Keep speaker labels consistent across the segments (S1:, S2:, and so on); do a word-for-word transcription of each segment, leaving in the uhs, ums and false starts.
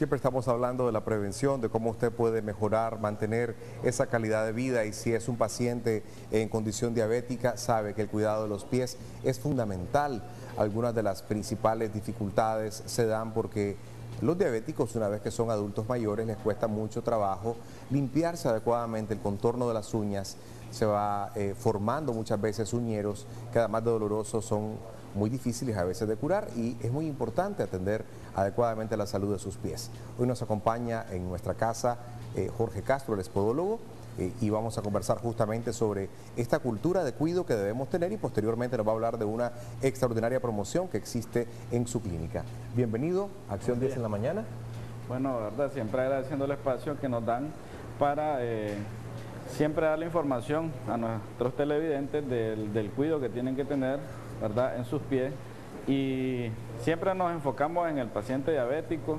S1: Siempre estamos hablando de la prevención, de cómo usted puede mejorar, mantener esa calidad de vida, y si es un paciente en condición diabética, sabe que el cuidado de los pies es fundamental. Algunas de las principales dificultades se dan porque los diabéticos, una vez que son adultos mayores, les cuesta mucho trabajo limpiarse adecuadamente el contorno de las uñas. Se va eh, formando muchas veces uñeros que, además de dolorosos, son muy difíciles a veces de curar, y es muy importante atender adecuadamente la salud de sus pies. Hoy nos acompaña en nuestra casa eh, Jorge Castro, el es podólogo, eh, y vamos a conversar justamente sobre esta cultura de cuidado que debemos tener, y posteriormente nos va a hablar de una extraordinaria promoción que existe en su clínica. Bienvenido a Acción diez en la mañana.
S2: Bueno, verdad, siempre agradeciendo el espacio que nos dan para eh, siempre dar la información a nuestros televidentes del, del cuidado que tienen que tener, ¿verdad?, en sus pies. Y siempre nos enfocamos en el paciente diabético,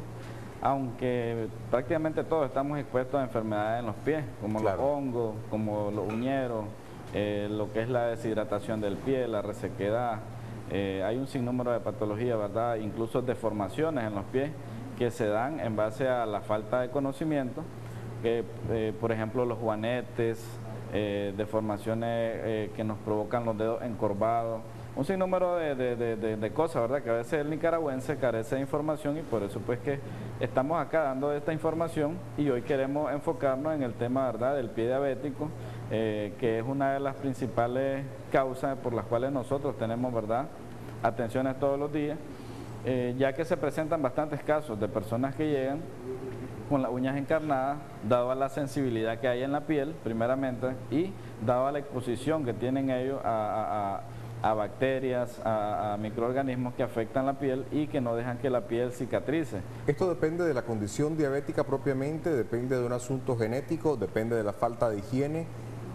S2: aunque prácticamente todos estamos expuestos a enfermedades en los pies, como claro. los hongos, como los uñeros, eh, lo que es la deshidratación del pie, la resequedad. Eh, hay un sinnúmero de patologías, ¿verdad?, incluso deformaciones en los pies que se dan en base a la falta de conocimiento, que eh, por ejemplo los juanetes, eh, deformaciones eh, que nos provocan los dedos encorvados, un sinnúmero de, de, de, de cosas, ¿verdad?, que a veces el nicaragüense carece de información, y por eso pues que estamos acá dando esta información. Y hoy queremos enfocarnos en el tema, ¿verdad?, del pie diabético, eh, que es una de las principales causas por las cuales nosotros tenemos, ¿verdad?, atenciones todos los días, eh, ya que se presentan bastantes casos de personas que llegan con las uñas encarnadas, dado a la sensibilidad que hay en la piel, primeramente, y dado a la exposición que tienen ellos a, a, a bacterias, a, a microorganismos que afectan la piel y que no dejan que la piel cicatrice.
S1: ¿Esto depende de la condición diabética propiamente, depende de un asunto genético, depende de la falta de higiene,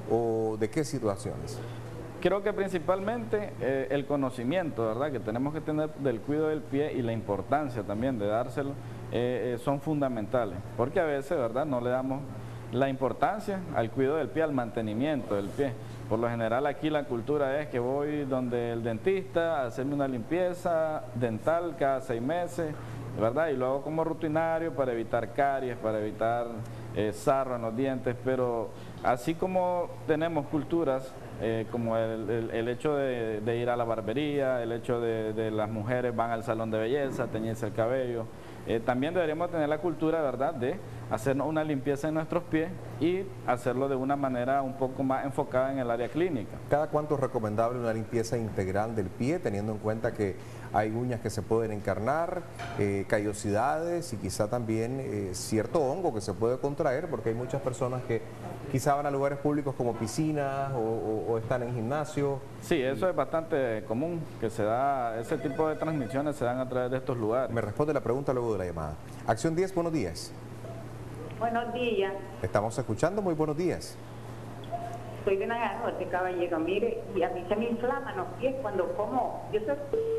S1: o de qué situaciones?
S2: Creo que principalmente eh, el conocimiento, ¿verdad?, que tenemos que tener del cuidado del pie, y la importancia también de dárselo, eh, eh, son fundamentales, porque a veces, ¿verdad?, no le damos la importancia al cuidado del pie, al mantenimiento del pie. Por lo general aquí la cultura es que voy donde el dentista a hacerme una limpieza dental cada seis meses, ¿verdad?, y lo hago como rutinario para evitar caries, para evitar eh, sarro en los dientes. Pero así como tenemos culturas eh, como el, el, el hecho de, de ir a la barbería, el hecho de, de las mujeres van al salón de belleza a teñirse el cabello, eh, también deberíamos tener la cultura, ¿verdad?, de hacernos una limpieza en nuestros pies y hacerlo de una manera un poco más enfocada en el área clínica.
S1: ¿Cada cuánto es recomendable una limpieza integral del pie, teniendo en cuenta que hay uñas que se pueden encarnar, eh, callosidades y quizá también eh, cierto hongo que se puede contraer, porque hay muchas personas que quizá van a lugares públicos como piscinas o, o, o están en gimnasio?
S2: Sí, eso es bastante común, que se da, ese tipo de transmisiones se dan a través de estos lugares.
S1: Me responde la pregunta luego de la llamada. Acción diez, buenos días.
S3: Buenos días.
S1: Estamos escuchando, muy buenos días.
S3: Soy de Nagarrote, caballero. Mire, y a mí se me inflaman los pies cuando como. Yo soy...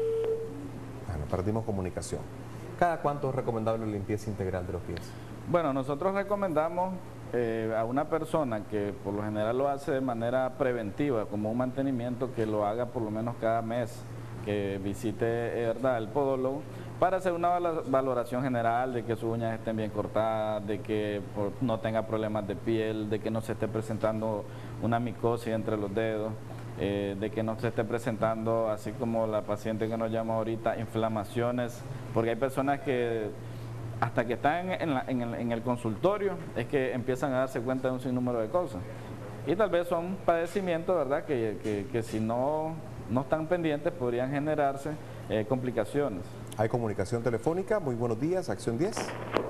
S1: Bueno, perdimos comunicación. ¿Cada cuánto es recomendable la limpieza integral de los pies?
S2: Bueno, nosotros recomendamos eh, a una persona que por lo general lo hace de manera preventiva, como un mantenimiento, que lo haga por lo menos cada mes, que visite, ¿verdad?, el podólogo, para hacer una valoración general de que sus uñas estén bien cortadas, de que no tenga problemas de piel, de que no se esté presentando una micosis entre los dedos, eh, de que no se esté presentando, así como la paciente que nos llama ahorita, inflamaciones, porque hay personas que hasta que están en, la, en, el, en el consultorio es que empiezan a darse cuenta de un sinnúmero de cosas. Y tal vez son padecimientos, ¿verdad?, que, que, que si no, no están pendientes podrían generarse eh, complicaciones.
S1: Hay comunicación telefónica. Muy buenos días, Acción diez.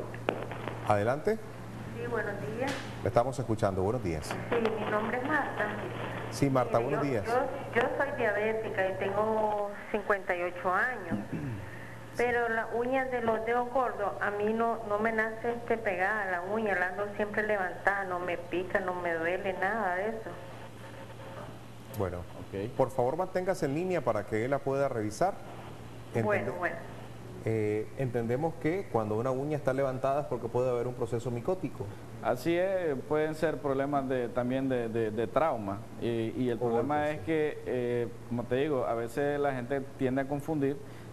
S1: Adelante.
S3: Sí, buenos días.
S1: Le estamos escuchando, buenos días.
S3: Sí, mi nombre es Marta.
S1: Sí, Marta,
S3: Mire,
S1: buenos
S3: yo,
S1: días.
S3: Yo, yo soy diabética y tengo cincuenta y ocho años, pero las uñas de los dedos gordos, a mí no, no me nace este pegada la uña, la ando siempre levantada, no me pica, no me duele, nada de eso.
S1: Bueno,
S2: okay.
S1: Por favor manténgase en línea para que él la pueda revisar. Entende
S3: Bueno, bueno.
S1: Eh, entendemos que cuando una uña está levantada es porque puede haber un proceso micótico.
S2: Así es, pueden ser problemas de, también de, de, de trauma, y, y el
S1: O
S2: problema
S1: golpes,
S2: es
S1: sí.
S2: que, eh, como te digo, a veces la gente tiende a confundir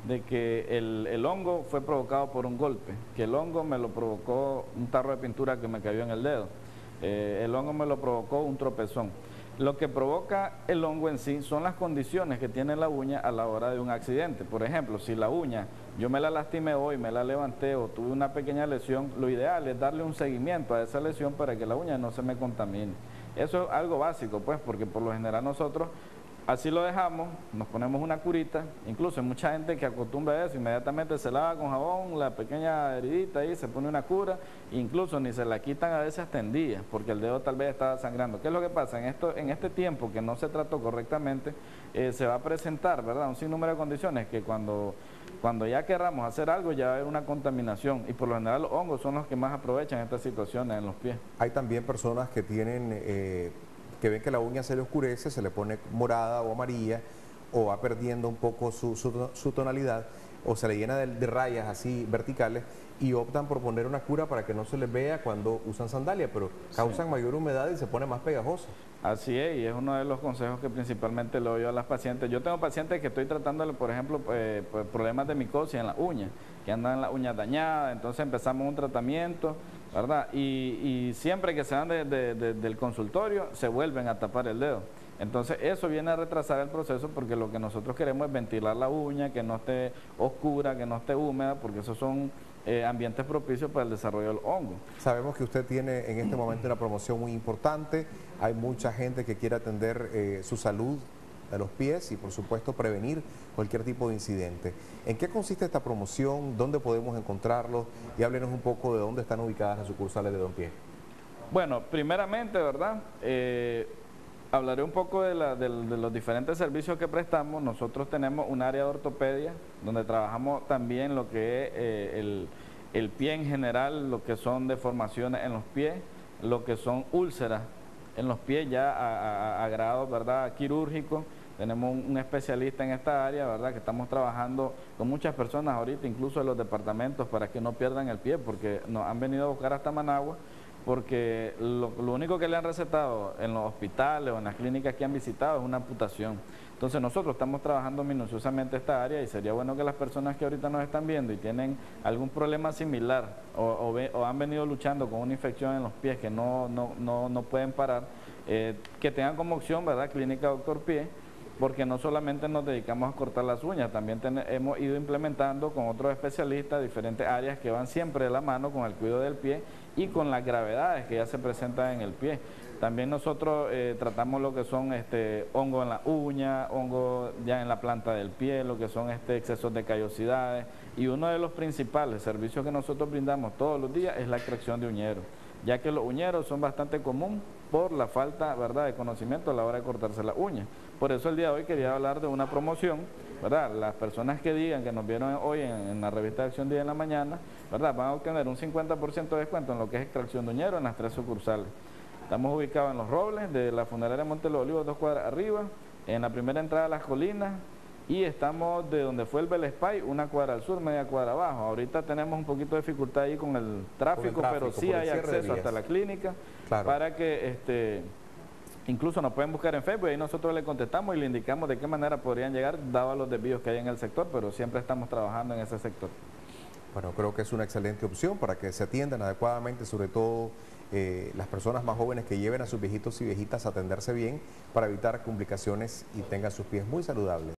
S2: de que el, el hongo fue provocado por un golpe, que el hongo me lo provocó un tarro de pintura que me cayó en el dedo, eh, el hongo me lo provocó un tropezón. Lo que provoca el hongo en sí son las condiciones que tiene la uña a la hora de un accidente. Por ejemplo, si la uña yo me la lastimé hoy, me la levanté o tuve una pequeña lesión, lo ideal es darle un seguimiento a esa lesión para que la uña no se me contamine. Eso es algo básico, pues, porque por lo general nosotros así lo dejamos, nos ponemos una curita, incluso hay mucha gente que acostumbra a eso, inmediatamente se lava con jabón la pequeña heridita ahí, se pone una cura, incluso ni se la quitan a veces hasta en días, porque el dedo tal vez estaba sangrando. ¿Qué es lo que pasa? En, esto, en este tiempo que no se trató correctamente, eh, se va a presentar, ¿verdad?, un sinnúmero de condiciones que cuando, cuando ya querramos hacer algo ya va a haber una contaminación, y por lo general los hongos son los que más aprovechan estas situaciones en los pies.
S1: Hay también personas que tienen... Eh, que ven que la uña se le oscurece, se le pone morada o amarilla, o va perdiendo un poco su, su, su tonalidad, o se le llena de, de rayas así verticales, y optan por poner una cura para que no se les vea cuando usan sandalia, pero causan sí. mayor humedad y se pone más pegajoso.
S2: Así es, y es uno de los consejos que principalmente le doy yo a las pacientes. Yo tengo pacientes que estoy tratándole, por ejemplo, eh, pues, problemas de micosis en las uñas, que andan las uñas dañadas, entonces empezamos un tratamiento, ¿verdad? Y, y siempre que se van de, de, de, del consultorio, se vuelven a tapar el dedo. Entonces eso viene a retrasar el proceso, porque lo que nosotros queremos es ventilar la uña, que no esté oscura, que no esté húmeda, porque esos son eh, ambientes propicios para el desarrollo del hongo.
S1: Sabemos que usted tiene en este momento una promoción muy importante, hay mucha gente que quiere atender eh, su salud de los pies y por supuesto prevenir cualquier tipo de incidente. ¿En qué consiste esta promoción? ¿Dónde podemos encontrarlos? Y háblenos un poco de dónde están ubicadas las sucursales de Don Pie.
S2: Bueno, primeramente, ¿verdad? Eh, Hablaré un poco de, la, de, de los diferentes servicios que prestamos. Nosotros tenemos un área de ortopedia, donde trabajamos también lo que es eh, el, el pie en general, lo que son deformaciones en los pies, lo que son úlceras en los pies ya a, a, a grado, ¿verdad?, quirúrgico. Tenemos un, un especialista en esta área, ¿verdad?, que estamos trabajando con muchas personas ahorita, incluso en los departamentos, para que no pierdan el pie, porque nos han venido a buscar hasta Managua, porque lo, lo único que le han recetado en los hospitales o en las clínicas que han visitado es una amputación. Entonces nosotros estamos trabajando minuciosamente esta área, y sería bueno que las personas que ahorita nos están viendo y tienen algún problema similar o, o, ve, o han venido luchando con una infección en los pies que no, no, no, no pueden parar, eh, que tengan como opción, ¿verdad?, Clínica Doctor Pie, porque no solamente nos dedicamos a cortar las uñas, también ten, hemos ido implementando con otros especialistas diferentes áreas que van siempre de la mano con el cuidado del pie y con las gravedades que ya se presentan en el pie. También nosotros eh, tratamos lo que son este hongo en la uña, hongo ya en la planta del pie, lo que son este excesos de callosidades, y uno de los principales servicios que nosotros brindamos todos los días es la extracción de uñeros, ya que los uñeros son bastante común por la falta, ¿verdad?, de conocimiento a la hora de cortarse la uña. Por eso el día de hoy quería hablar de una promoción, ¿verdad? Las personas que digan que nos vieron hoy en, en la revista de Acción Día en la mañana, ¿verdad?, van a obtener un cincuenta por ciento de descuento en lo que es extracción de uñeros en las tres sucursales. Estamos ubicados en Los Robles, de la funeraria Monte los Olivos, dos cuadras arriba, en la primera entrada de Las Colinas, y estamos de donde fue el Belespay, una cuadra al sur, media cuadra abajo. Ahorita tenemos un poquito de dificultad ahí con el tráfico, con el tráfico pero sí hay acceso hasta la clínica, claro, para que este incluso nos pueden buscar en Facebook, y ahí nosotros le contestamos y le indicamos de qué manera podrían llegar, dado los desvíos que hay en el sector, pero siempre estamos trabajando en ese sector.
S1: Bueno, creo que es una excelente opción para que se atiendan adecuadamente, sobre todo eh, las personas más jóvenes que lleven a sus viejitos y viejitas a atenderse bien para evitar complicaciones y tengan sus pies muy saludables.